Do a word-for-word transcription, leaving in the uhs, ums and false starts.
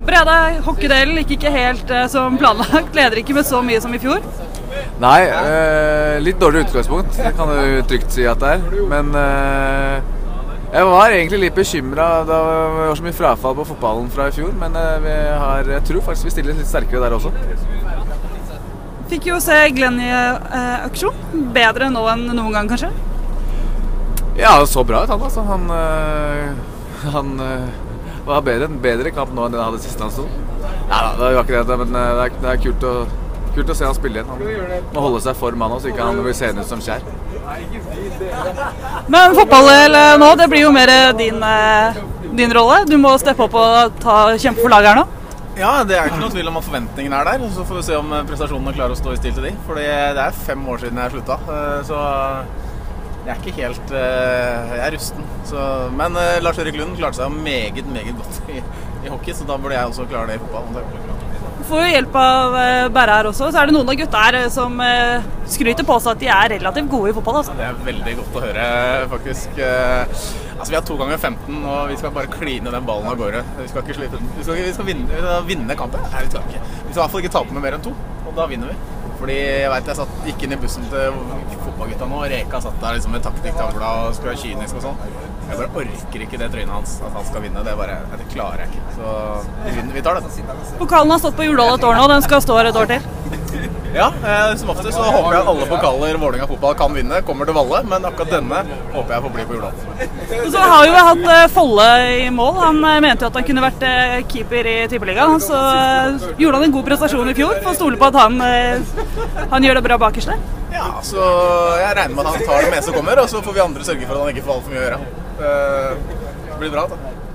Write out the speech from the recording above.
Brede, hockeydelen gikk ikke helt eh, som planlagt. Leder ikke med så mye som i fjor. Nei, eh, litt dårlig utgangspunkt, det kan du trygt si at det er. Men eh, jeg var egentlig litt bekymret. Det var så mye frafall på fotballen fra i fjor. Men eh, vi har, jeg tror faktisk vi stiller litt sterkere der også. Fikk jo se Glenn i eh, aksjon. Bedre nå enn noen gang, kanskje? Ja, det så bra ut han altså. Han, øh, han øh, var bedre, en bedre kamp nå enn det han hadde sist han stod. Nei da, det var ikke det, men det er, det er kult, å, kult å se han spille igjen. Han må holde seg for mann, så ikke han blir seende ut som Kjær. Men fotball nå, det blir jo mer din, din rolle. Du må steppe opp og ta, kjempe for laget her nå. Ja, det er ikke noe tvil om at forventningene er der. Så får vi se om prestasjonene klarer å stå i stil til de. Fordi det er fem år siden jeg slutta. Så jeg er ikke helt uh, jeg er rusten. Så, men uh, Lars-Erik Lund klarte seg meget, meget godt i, i hockey, så da burde jeg også klare det i fotball. Du får jo hjelp av uh, Berre her også. Så er det noen av gutta her som uh, skryter på seg at de er relativt gode i fotball. Altså. Det er veldig godt å høre, faktisk. Uh, altså, vi har to ganger femten, og vi skal bare kline den ballen av gårde. Vi skal ikke slippe den. Vi skal, vi skal, vinne, vi skal vinne kampen. Nei, vi skal ikke. Vi skal i hvert fall ikke tape med mer enn to, og da vinner vi. Fordi jeg vet jeg satt, gikk inn i bussen til fotballgutta nå, og Reka satt der liksom med taktikktavla og skulle være kynisk og sånn. Jeg bare orker ikke det trynet hans, at han skal vinne. Det, bare, det klarer jeg ikke. Så vi, vinner, vi tar det. Pokalen har stått på Jordal et år nå, den skal stå her et år til. Ja, eh, som ofte så håper jeg at alle pokaler Vålerenga fotball kan vinne, kommer til Valle, men akkurat denne håper jeg får bli på Jordal. Så har vi jo hatt uh, Folle i mål. Han uh, mente jo at han kunne vært uh, keeper i Tippeligaen, så uh, gjorde han en god prestasjon i fjor. Får stole på at han, uh, han gjør det bra bakerst der. Ja, så jeg regner med at han tar det med som kommer, og så får vi andre sørge for at han ikke får altfor mye å gjøre. Uh, det blir bra, da.